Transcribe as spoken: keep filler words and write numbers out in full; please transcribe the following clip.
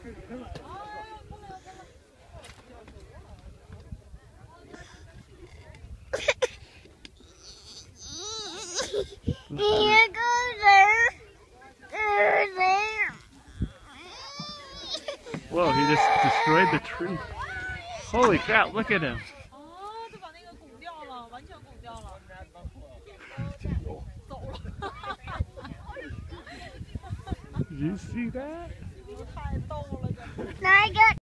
Here goes there. There, there. Whoa, he just destroyed the tree. Holy crap, look at him. Did you see that? Now I got